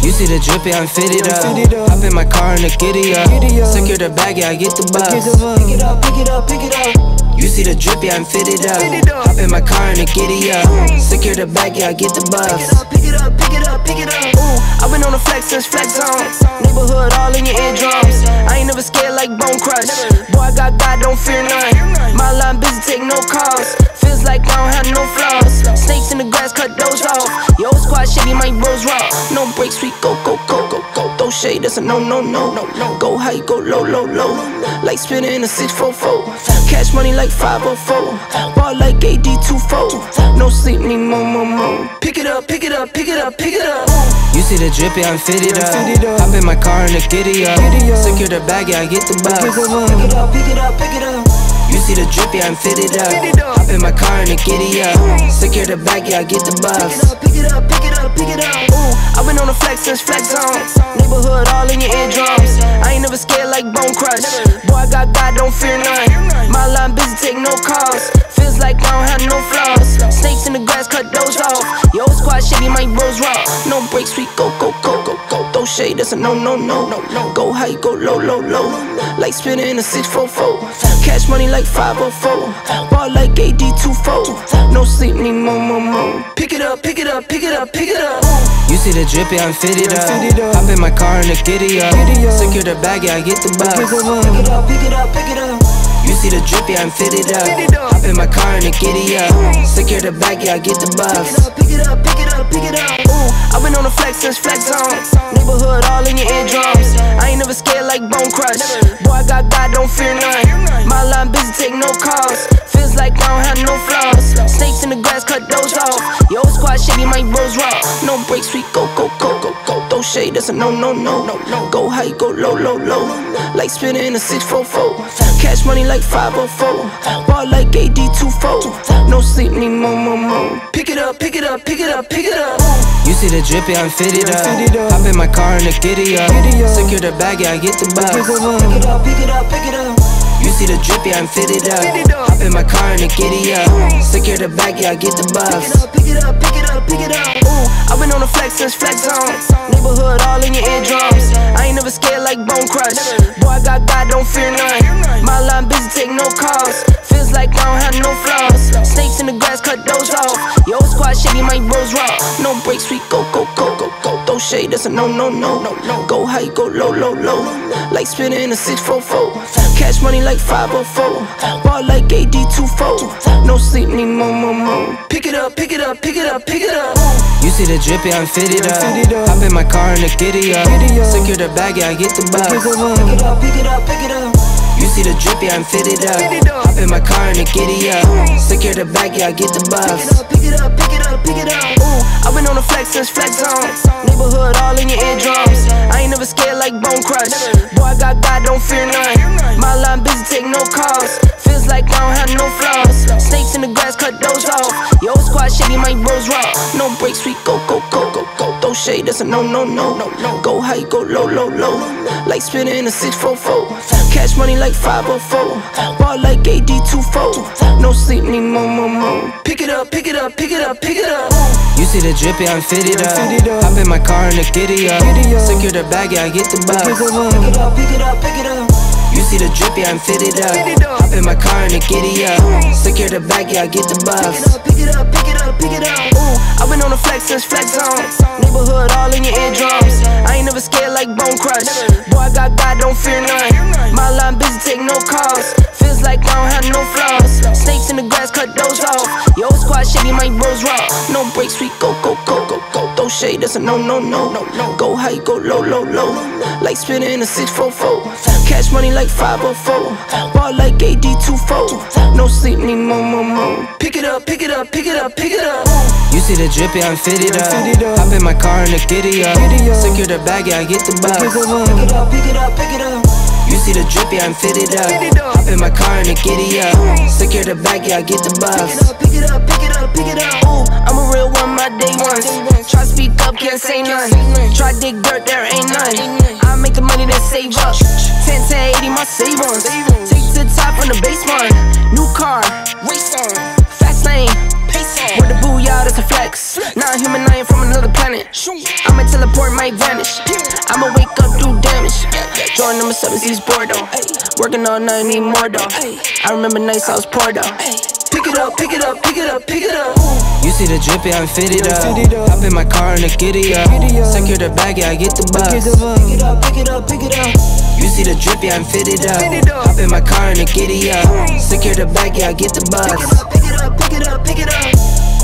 You see the drip, yeah, I'm fitted up. Hop in my car and the giddy up. Secure the bag, yeah, I get the bus. Pick it up, pick it up, pick it up. You see the drip, yeah, I'm fitted up. Hop in my car and the giddy up. Secure the bag, yeah, I get the bus. Pick it up, pick it up, pick it up, pick it up. Ooh, I've been on the flex since flex zone. Neighborhood all in your eardrums. I ain't never scared like Bone Crush. Boy, I got God, don't fear none. My line busy, take no calls. Feels like I don't have no flaws. Snakes in the grass, cut those off. Yo, squad shitty, my bros raw. No breaks, we go, go, go, go, go. Throw shade, that's a no, no, no, no, no. Go high, go low, low, low. Like spinning in a 644. Cash money like 504. Ball like AD24. No sleep, need more, more, more. Pick it up, pick it up, pick it up, pick it up. You see the drip, yeah, I'm fitted up. Hop in my car and the giddy up. Secure the bag, yeah, I get the bus. Pick it up, pick it up, pick it up. You see the drip, yeah, I'm fitted up. Hop in my car and the giddy up. Secure the bag, yeah, I get the bus. Pick it up, pick it up, pick it up. Ooh, I've been on the flex since flex zone. Neighborhood all in your eardrums. I ain't never scared like Bone Crush. Boy, I got God, don't fear none. My line busy, take no calls. Feels like I don't have no flaws. Snakes in the grass, cut those off. Yo, squad shitty, my bros raw. No breaks, we go, go, go, go, go. Throw shade, that's a no, no, no, no, no. Go high, go low, low, low. Like spinning in a 644. Cash money like 504. Ball like AD24. No sleep, need more, more, more. Pick it up, pick it up, pick it up, pick it up. You see the drip, yeah, I'm fitted up. Hop in my car and the giddy up. Secure the bag, yeah, I get the bus. Pick it up, pick it up, pick it up. You see the drip, yeah, I'm fitted up. Hop in my car and the giddy up. Secure the bag, yeah, I get the bus. Pick it up, pick it up, pick it up. Ooh, I've been on the flex since flex zone. Neighborhood all in your eardrums. I ain't never scared like Bone Crush. Boy, I got God, don't fear none. My line busy, take no calls. Feels like I don't have no flaws. Snakes in the grass, cut those off. Yo, squad shitty, my bros raw. No breaks, we go, go, go, go, go. Throw shade, that's a no, no, no, no, no. Go high, go low, low, low. Like spinning in a 644. Cash money like 504. Ball like AD24. No sleep, need more, more, more. Pick it up, pick it up, pick it up, pick it up. You see the drip, yeah, I'm fitted up. Hop in my car and the giddy up. Secure the bag, yeah, I get the bus. Pick it up, pick it up, pick it up. You see the drip, yeah, I'm fitted up. Hop in my car and the giddy up. Secure the bag, yeah, I get the bus. Pick it up, pick it up, pick it up. Ooh, I've been on the flex since flex zone. Neighborhood all in your eardrums. I ain't never scared like Bone Crush. Boy, I got God, don't fear none. My line busy, take no calls. Feels like I don't have no flaws. Snakes in the grass, cut those off. Yo, squad shitty, my bros raw. No breaks, we go, go, go, go, go. Throw shade, that's a no, no, no, no, no. Go high, go low, low, low. Like spinning in a 644. Cash money like 504. Ball like AD24. No sleep, need more, more, more. Pick it up, pick it up, pick it up, pick it up. You see the drip, yeah, I'm fitted up. Hop in my car and the giddy up. Secure the bag, yeah, I get the bus. Pick it up, pick it up, pick it up. You see the drip, yeah, I'm fitted up. Hop in my car and the giddy up. Secure the bag, yeah, I get the bus. Pick it up, pick it up, pick it up. Ooh, I've been on the flex since flex zone. Neighborhood all in your eardrums. I ain't never scared like Bone Crush. Boy, I got God, don't fear none. My line busy, take no calls. Feels like I don't have no flaws. Snakes in the grass, cut those off. Yo, squad shitty, my bros raw. No breaks, we go, go, go, go, go. Throw shade, that's a no, no, no, no, no. Go high, go low, low, low. Like spinning in a 644. Cash money like 504. Ball like AD24. No sleep, need more, more, more. Pick it up, pick it up, pick it up, pick it up. You see the drip, yeah, I'm fitted up. Hop in my car and the giddy up. Secure the bag, yeah, I get the bus. Pick it up, pick it up, pick it up. You see the drip, yeah, I'm fitted up. Hop in my car and the giddy up. Secure the bag, yeah, I get the bus. Pick it up, pick it up, pick it up. Ooh, I've been on the flex since flex zone. Neighborhood all in your eardrums. I ain't never scared like Bone Crush. Boy, I got God, don't fear none. My line busy, take no calls. Feels like I don't have no flaws. Snakes in the grass, cut those off. Yo, squad shitty, my bros raw. No breaks, we go, go, go, go, go. Throw shade, that's a no, no, no, no, no. Go high, go low, low, low. Like spinning in a 644. Cash money like 504. Ball like AD24. No sleep, need more, more, more. Pick it up, pick it up, pick it up, pick it up. You see the drip, yeah, I'm fitted up. Hop in my car and the giddy up. Secure the bag, yeah, I get the bus. Pick it up, pick it up, pick it up. You see the drip, yeah, I'm fitted up. Hop in my car and the giddy up. Secure the bag, yeah, I get the bus. Pick it up, pick it up, pick it up. Ooh, I'm a real one, my day ones. Try speak up, can't say none. Try dig dirt, there ain't none. I make the money that save up. 10 to 80, my savings. Take to the top on the baseline. New car, race on. Fast lane, pace on. With the booyah, that's a flex. Not human, I ain't from another planet. I'ma teleport, might vanish. I'ma wake up, do damage. Jordan number 7, he's bored though. Working all night, need more though. I remember nights I was poor though. Pick it up, pick it up, pick it up, pick it up. You see the drippy, I'm fitted up. Hop in my car and a giddy up. Secure the bag, yeah, I get the bus. Pick it up, pick it up, pick it up. You see the drippy, I'm fitted up. Hop in my car and a giddy up. Secure the bag, yeah, I get the bus. Pick it up, pick it up, pick it up, pick it up.